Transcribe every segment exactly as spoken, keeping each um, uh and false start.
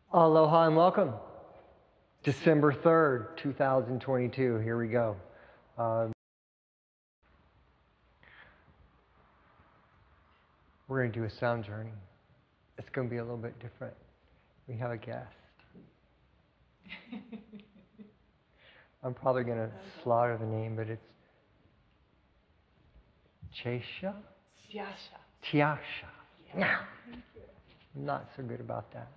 Aloha and welcome. December third, two thousand twenty-two. Here we go. Um, we're going to do a sound journey. It's going to be a little bit different. We have a guest. I'm probably going to slaughter the name, but it's Tjasha? Tjasha. Tjasha. Yeah. I'm not so good about that.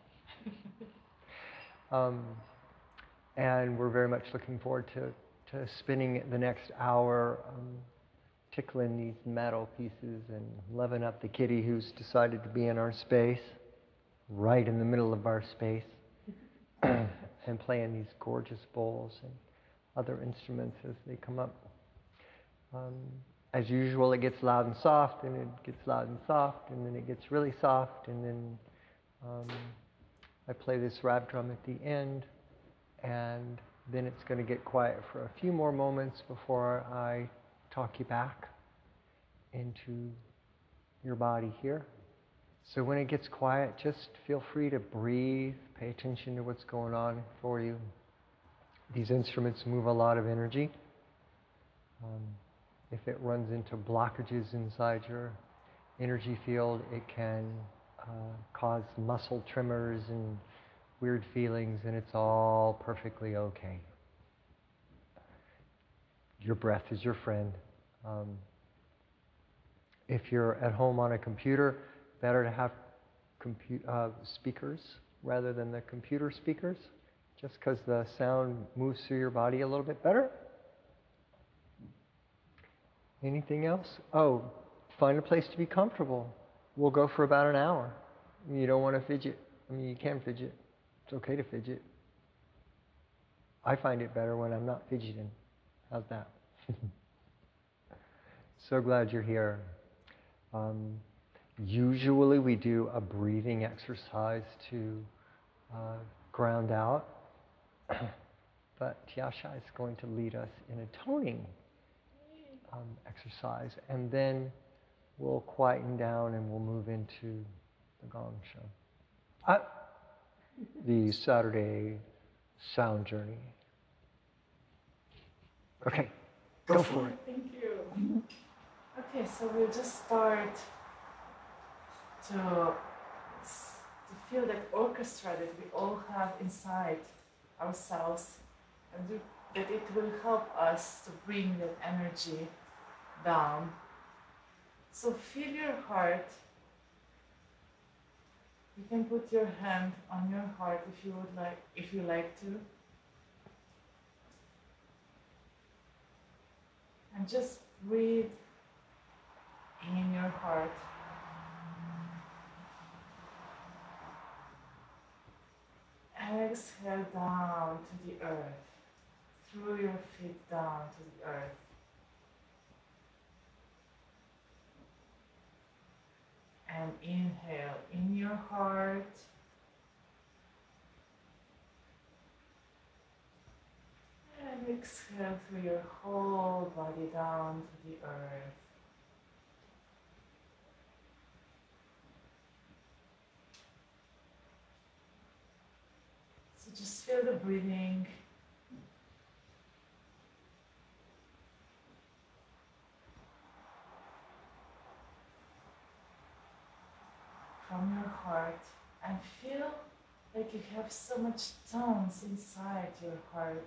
Um, and we're very much looking forward to, to spending the next hour um, tickling these metal pieces and loving up the kitty who's decided to be in our space, right in the middle of our space, and playing these gorgeous bowls and other instruments as they come up. Um, as usual, it gets loud and soft, and it gets loud and soft, and then it gets really soft, and then um, I play this rap drum at the end, and then it's going to get quiet for a few more moments before I talk you back into your body here. So when it gets quiet, just feel free to breathe, pay attention to what's going on for you. These instruments move a lot of energy. Um, if it runs into blockages inside your energy field, it can uh, cause muscle tremors and weird feelings, and it's all perfectly okay. Your breath is your friend. Um, if you're at home on a computer, better to have compu- uh, speakers rather than the computer speakers, just because the sound moves through your body a little bit better. Anything else? Oh, find a place to be comfortable. We'll go for about an hour. You don't want to fidget. I mean, you can fidget. It's okay to fidget. I find it better when I'm not fidgeting. How's that? So glad you're here. Um, usually we do a breathing exercise to uh, ground out, but Tjasha is going to lead us in a toning um, exercise, and then we'll quieten down and we'll move into the gong show. Uh, the Saturday sound journey. Okay, go, go for it. it. Thank you. Okay, so we'll just start to, to feel that orchestra that we all have inside ourselves, and do, that it will help us to bring that energy down. So feel your heart. You can put your hand on your heart if you would like, if you like to. And just breathe in your heart. Exhale down to the earth, through your feet down to the earth. And inhale in your heart. And exhale through your whole body down to the earth. So just feel the breathing. From your heart, and feel like you have so much tones inside your heart.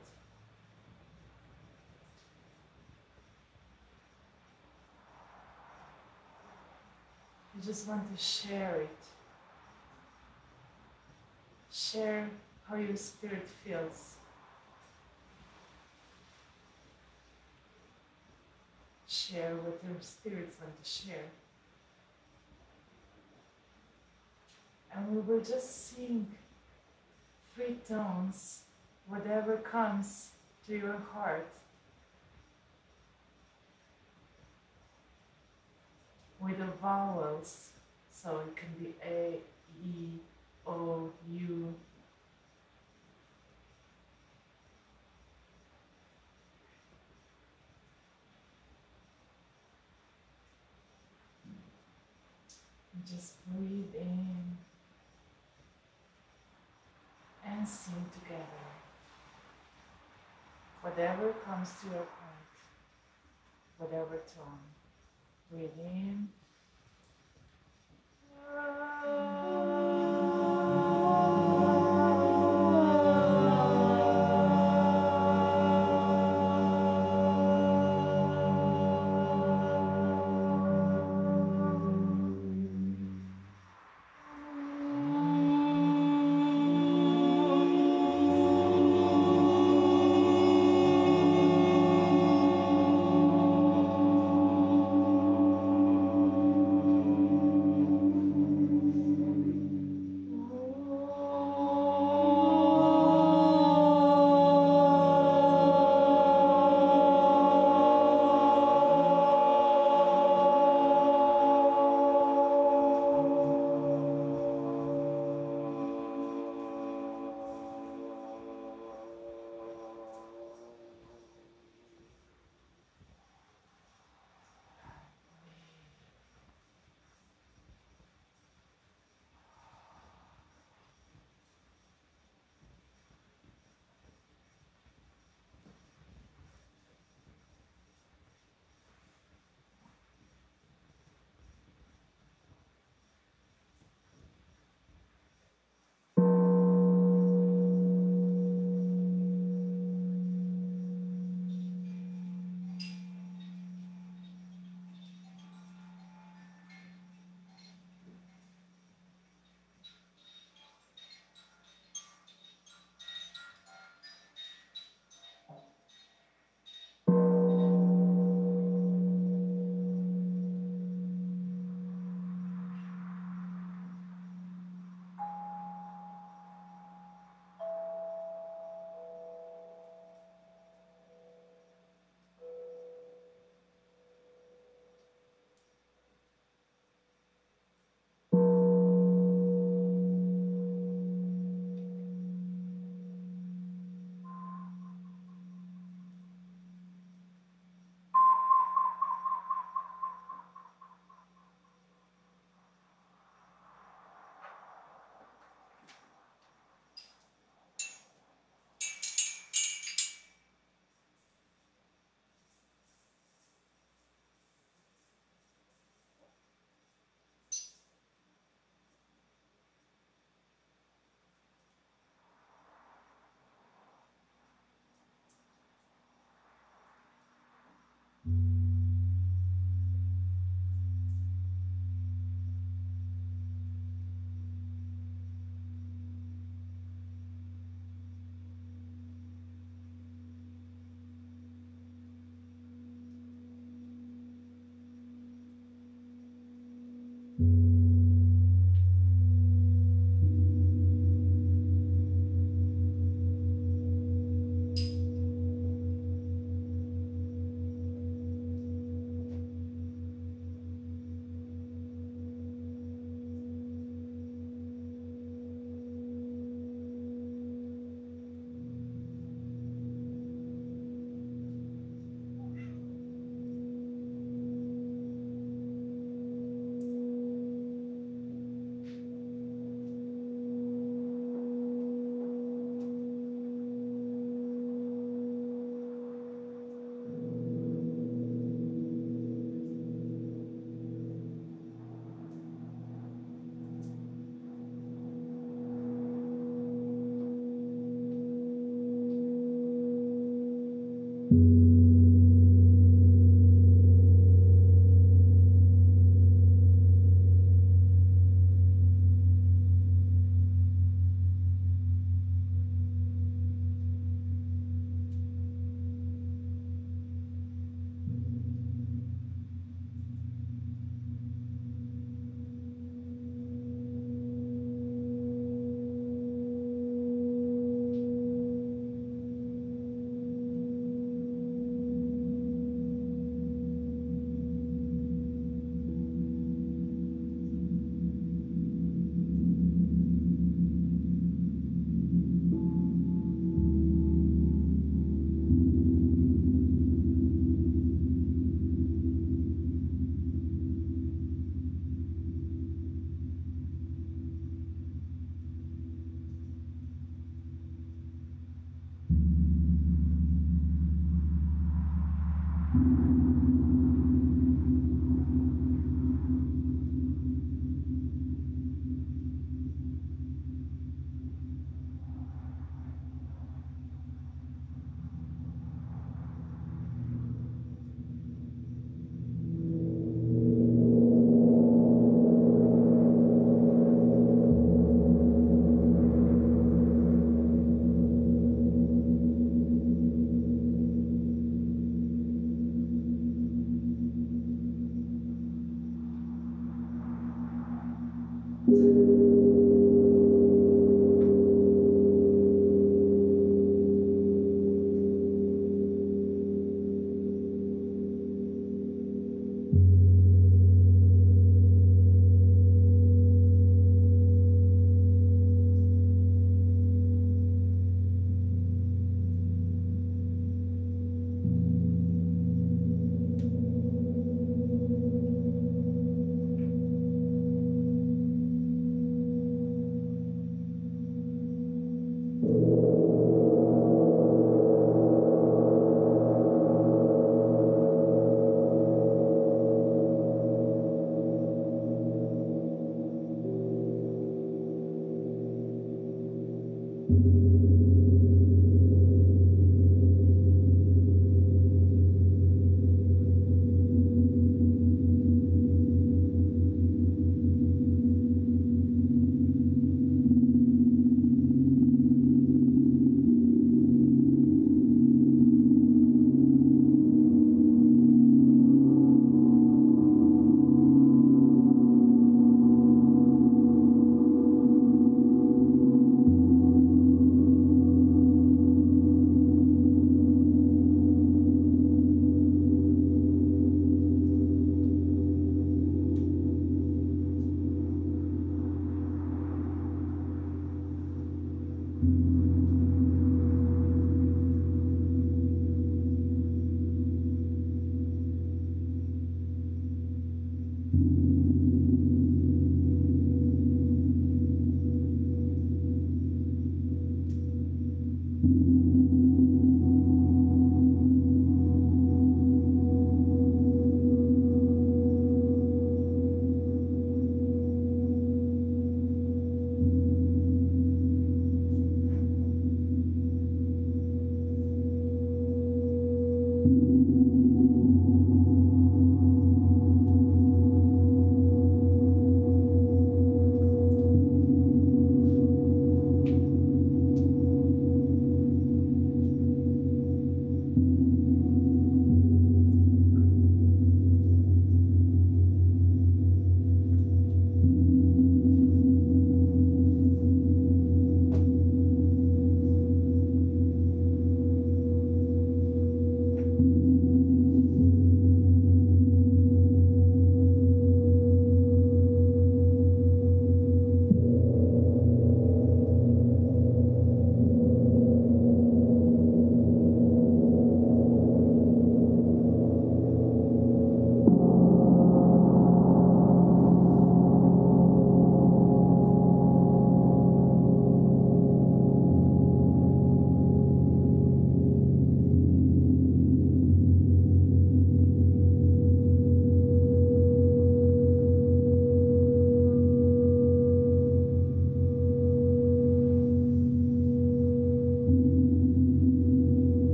You just want to share it. Share how your spirit feels. Share what your spirits want to share. And we will just sing three tones, whatever comes to your heart. With the vowels, so it can be A, E, O, U. And just breathe in. and sing together. Whatever comes to your heart, whatever tone. Breathe in.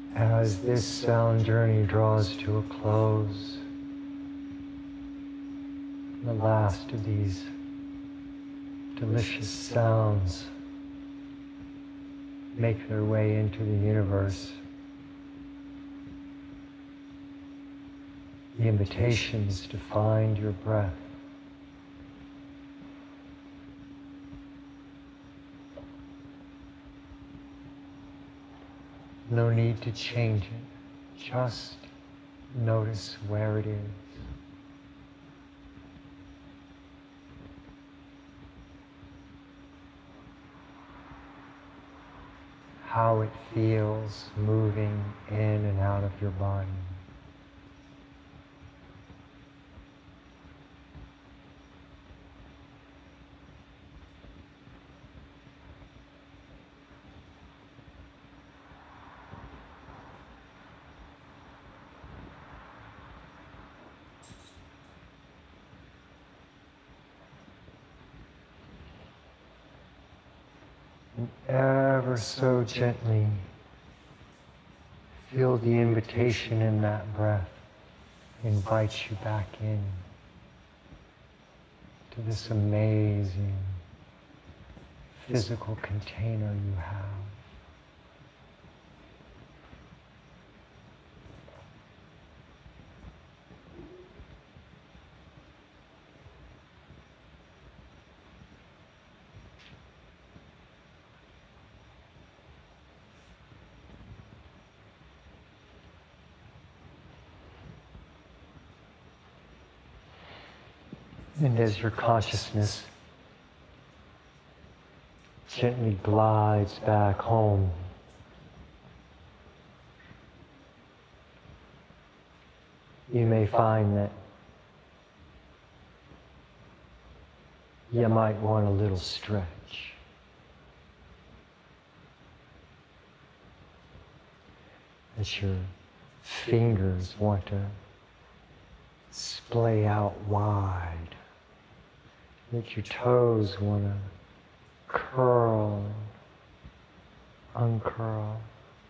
As this sound journey draws to a close, the last of these delicious sounds make their way into the universe. The invitation is to find your breath. No need to change it. Just notice where it is. How it feels moving in and out of your body. And ever so gently feel the invitation in that breath invite you back in to this amazing physical container you have. And as your consciousness gently glides back home, you may find that you might want a little stretch. As your fingers want to splay out wide. That your toes want to curl and uncurl.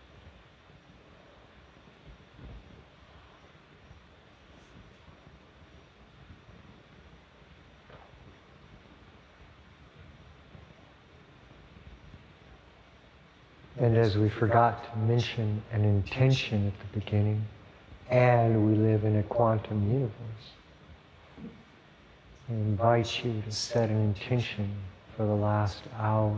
And as we forgot to mention an intention at the beginning, and we live in a quantum universe, I invite you to set an intention for the last hour.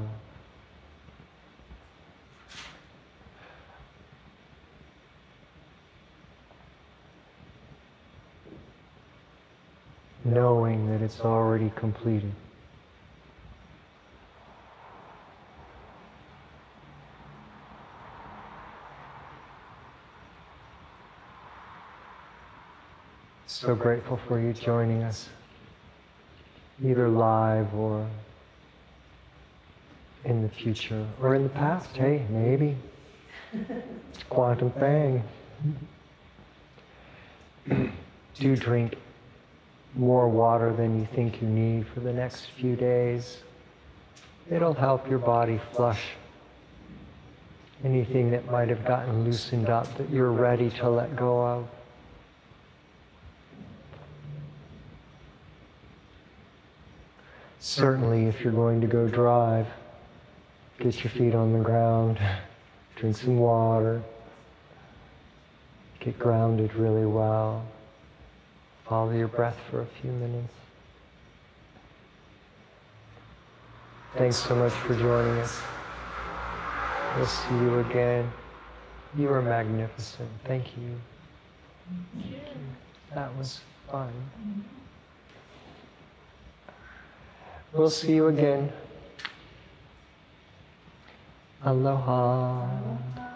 Knowing that it's already completed. So grateful for you joining us, either live or in the future, or in the past, hey, maybe. It's a quantum thing. Do drink more water than you think you need for the next few days. It'll help your body flush anything that might have gotten loosened up that you're ready to let go of. Certainly, if you're going to go drive, get your feet on the ground, drink some water, get grounded really well, follow your breath for a few minutes. Thanks so much for joining us. We'll see you again. You are magnificent. Thank you. Thank you. That was fun. We'll see you again. Aloha.